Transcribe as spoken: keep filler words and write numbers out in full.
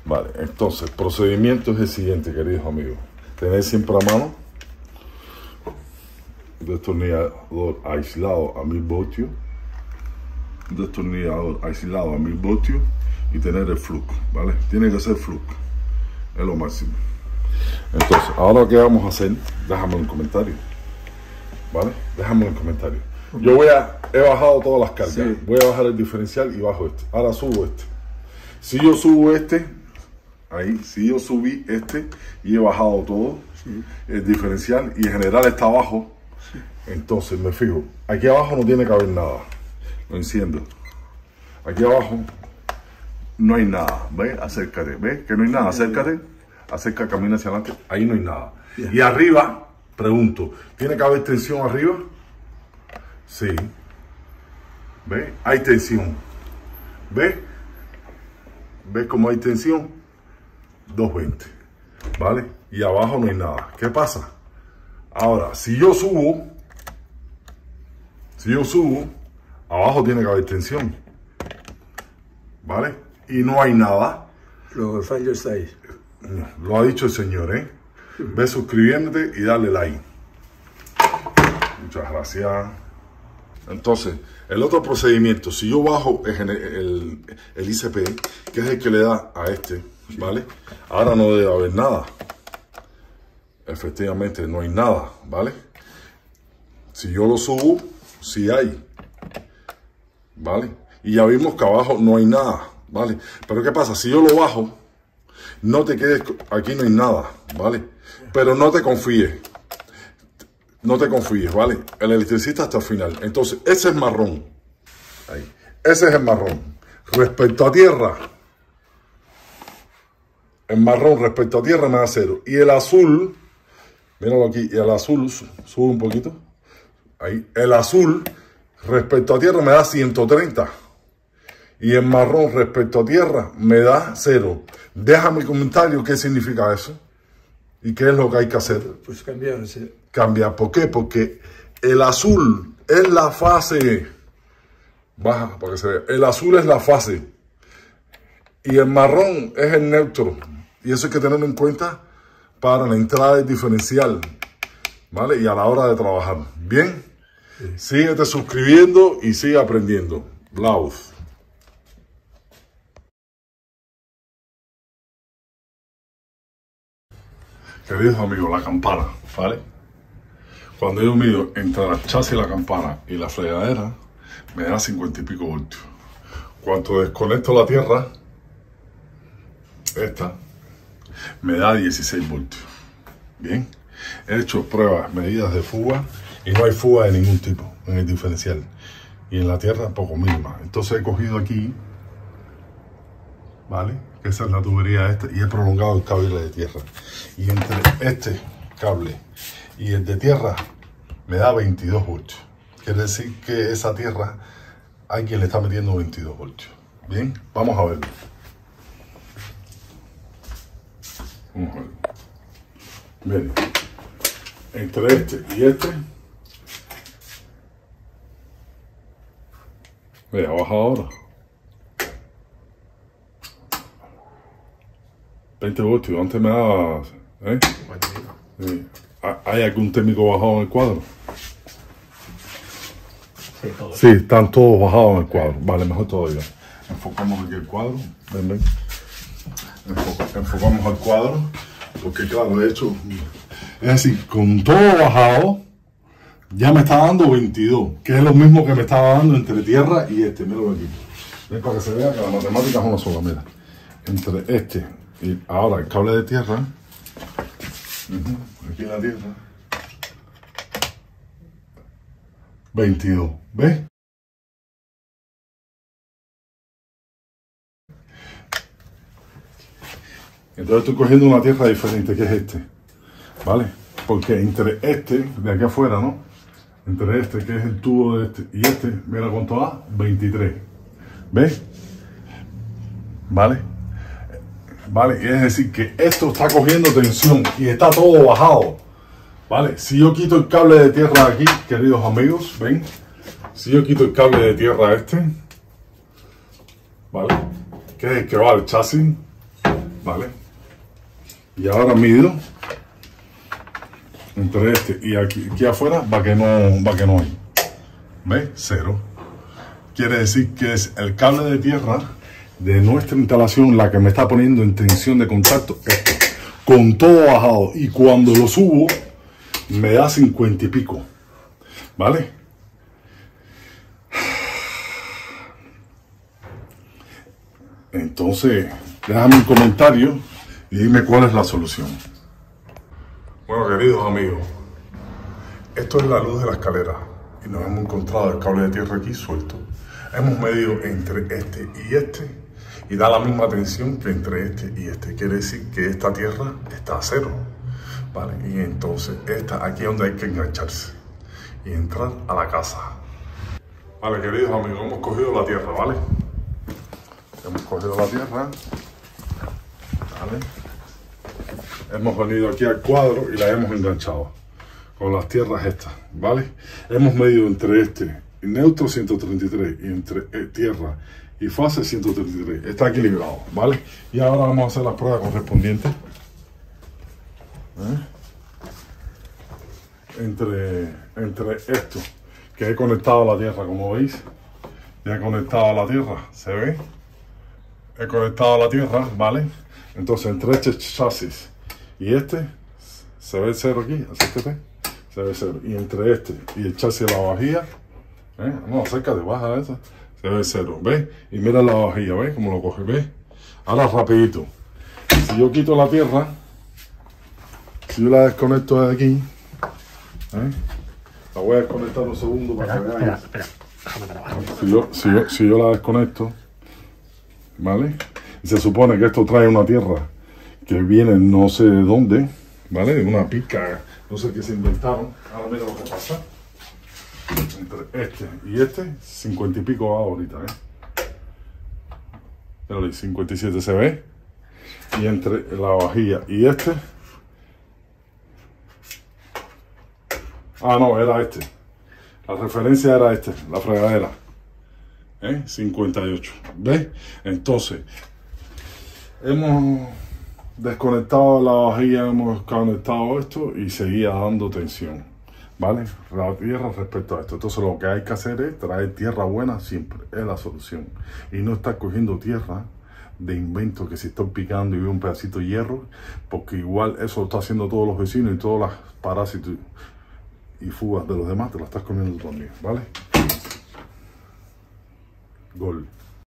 Vale, entonces, el procedimiento es el siguiente, queridos amigos. Tener siempre a mano un destornillador aislado a mil voltios, un destornillador aislado a mil voltios y tener el flux, ¿vale? Tiene que ser flux, es lo máximo. Entonces, ahora ¿qué vamos a hacer? Déjame en comentarios, ¿vale? Déjame en comentarios. Yo voy a, he bajado todas las cargas, sí. Voy a bajar el diferencial y bajo este. Ahora subo este. Si yo subo este, ahí, si yo subí este y he bajado todo, sí. El diferencial y en general está abajo, sí. Entonces me fijo, aquí abajo no tiene que haber nada. Lo enciendo. Aquí abajo no hay nada, ¿ves? Acércate, ¿ves? Que no hay nada, acércate, acerca, camina hacia adelante, ahí no hay nada. Yeah. Y arriba, pregunto, ¿tiene que haber tensión arriba? Sí. ¿Ves? Hay tensión. ¿Ves? ¿Ves cómo hay tensión? doscientos veinte. ¿Vale? Y abajo no hay nada. ¿Qué pasa? Ahora, si yo subo, si yo subo, abajo tiene que haber tensión. ¿Vale? Y no hay nada. Lo que fallo está ahí. Lo ha dicho el señor, ¿eh? Ve suscribiéndote y dale like. Muchas gracias. Entonces, el otro procedimiento, si yo bajo el, el, el I C P, que es el que le da a este, ¿vale? Ahora no debe haber nada. Efectivamente, no hay nada, ¿vale? Si yo lo subo, sí hay, ¿vale? Y ya vimos que abajo no hay nada, ¿vale? Pero ¿qué pasa? Si yo lo bajo, no te quedes, aquí no hay nada, ¿vale? Pero no te confíes. No te confíes, ¿vale? El electricista hasta el final. Entonces, ese es marrón. Ahí. Ese es el marrón. Respecto a tierra, el marrón respecto a tierra me da cero. Y el azul, míralo aquí, y el azul, sube un poquito. Ahí. El azul respecto a tierra me da ciento treinta. Y el marrón respecto a tierra me da cero. Déjame en comentario qué significa eso. ¿Y qué es lo que hay que hacer? Pues cambiar ese. Cambiar. ¿Por qué? Porque el azul es la fase. Baja para que se vea. El azul es la fase. Y el marrón es el neutro. Y eso hay que tenerlo en cuenta para la entrada del diferencial. ¿Vale? Y a la hora de trabajar. ¿Bien? Sí. Síguete suscribiendo y sigue aprendiendo. Blaus. Queridos amigos, la campana, ¿vale? Cuando yo mido entre la chasis y la campana y la fregadera, me da cincuenta y pico voltios. Cuando desconecto la tierra, esta, me da dieciséis voltios. Bien, he hecho pruebas, medidas de fuga, y no hay fuga de ningún tipo en el diferencial. Y en la tierra, poco mínima. Entonces he cogido aquí, ¿vale? Esa es la tubería esta y he prolongado el cable de tierra. Y entre este cable y el de tierra me da veintidós voltios. Quiere decir que esa tierra hay quien le está metiendo veintidós voltios. Bien, vamos a verlo. Vamos a verlo. Miren, entre este y este, mira, baja ahora. veinte voltios, antes me daba, ¿eh? Sí. ¿Hay algún técnico bajado en el cuadro? Sí, todos. Sí, están todos bajados en el cuadro. Vale, mejor todavía. Enfocamos aquí el cuadro. Ven, ven. Enfoca, enfocamos al cuadro. Porque claro, de hecho, es decir, con todo bajado, ya me está dando veintidós. Que es lo mismo que me estaba dando entre tierra y este. Míralo aquí. Ven para que se vea que la matemática es una sola, mira. Entre este y ahora el cable de tierra, uh-huh, aquí en la tierra, veintidós, ¿ves? Entonces estoy cogiendo una tierra diferente, que es este, ¿vale? Porque entre este, de aquí afuera, ¿no? Entre este, que es el tubo de este, y este, mira cuánto da, veintitrés, ¿ves? ¿Vale? ¿Vale? Y es decir, que esto está cogiendo tensión y está todo bajado. ¿Vale? Si yo quito el cable de tierra aquí, queridos amigos, ven. Si yo quito el cable de tierra este, ¿vale? Que es el que va al chasis, ¿vale? Y ahora mido entre este y aquí, aquí afuera va que no, va que no hay. ¿Ves? Cero. Quiere decir que es el cable de tierra de nuestra instalación la que me está poniendo en tensión de contacto esto, con todo bajado, y cuando lo subo me da cincuenta y pico, ¿vale? Entonces déjame un comentario y dime cuál es la solución. Bueno, queridos amigos, esto es la luz de la escalera y nos hemos encontrado el cable de tierra aquí suelto. Hemos medido entre este y este y da la misma tensión que entre este y este. Quiere decir que esta tierra está a cero, ¿vale? Y entonces esta aquí es donde hay que engancharse y entrar a la casa. Vale, queridos amigos, hemos cogido la tierra, ¿vale? Hemos cogido la tierra, ¿vale? Hemos venido aquí al cuadro y la hemos enganchado con las tierras estas, ¿vale? Hemos medido entre este neutro ciento treinta y tres y entre eh, tierra y fase ciento treinta y tres. Está equilibrado, ¿vale? Y ahora vamos a hacer las pruebas correspondientes. ¿Eh? Entre, entre esto, que he conectado a la tierra, como veis. Ya he conectado a la tierra, ¿se ve? He conectado a la tierra, ¿vale? Entonces, entre este chasis y este, se ve cero aquí, acércate, se ve cero. Y entre este y el chasis de la vajilla, ¿eh? No, acércate, baja esa, se ve cero, ¿ves? Y mira la vajilla, ¿ves? Cómo lo coge, ¿ves? Ahora rapidito, si yo quito la tierra, si yo la desconecto de aquí, ¿eh? La voy a desconectar un segundo para Espera, que veáis. espera, espera, déjame trabajar. Si yo, si, yo, si yo la desconecto, ¿vale? Y se supone que esto trae una tierra que viene no sé de dónde, ¿vale? De una pica, no sé qué se inventaron. Ahora mira lo que pasa. Entre este y este, cincuenta y pico va ahorita, ¿eh? Pero cincuenta y siete se ve. Y entre la vajilla y este. Ah, no, era este. La referencia era este, la fregadera. ¿Eh? cincuenta y ocho. ¿Ves? Entonces, hemos desconectado la vajilla, hemos conectado esto y seguía dando tensión. ¿Vale? La tierra respecto a esto. Entonces, lo que hay que hacer es traer tierra buena siempre. Es la solución. Y no estar cogiendo tierra de invento que se están picando y ve un pedacito de hierro, porque igual eso lo está haciendo todos los vecinos y todos los parásitos y fugas de los demás te la estás comiendo tú también, ¿vale? Gol.